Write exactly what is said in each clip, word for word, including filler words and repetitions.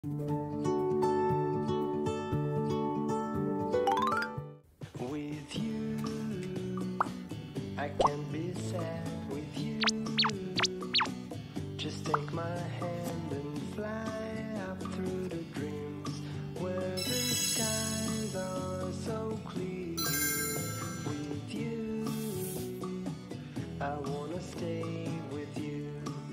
With you, I can't be sad with you. Just take my hand and fly up through the dreams where the skies are so clear. With you, I wanna stay with you.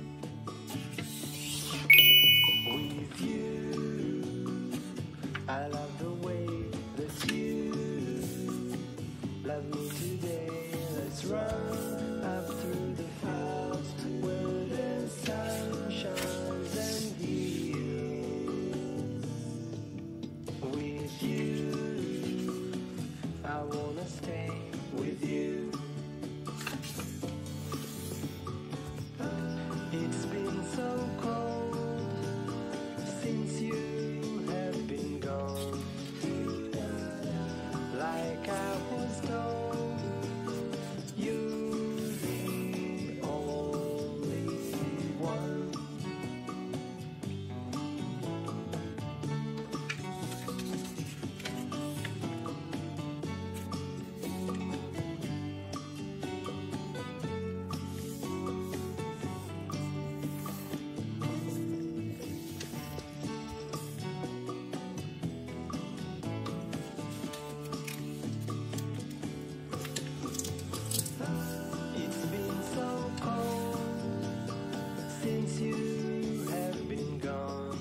With you, I love the way that you love me today. Let's run up through the fields where the sun shines and heals. With you, I wanna stay with you. It's been so cold since you have been gone. Like I was told, you're the only one. It's been so cold since you have been gone.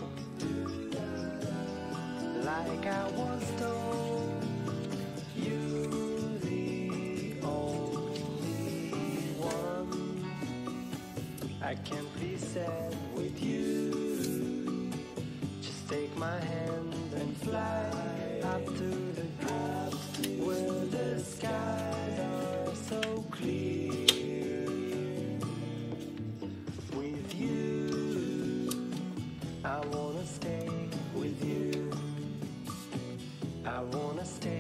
Like I was told, you're the only one. I can't be sad with you. Just take my hand and fly up to the dreams where the skies are so clear. With you, I wanna stay with you. I wanna stay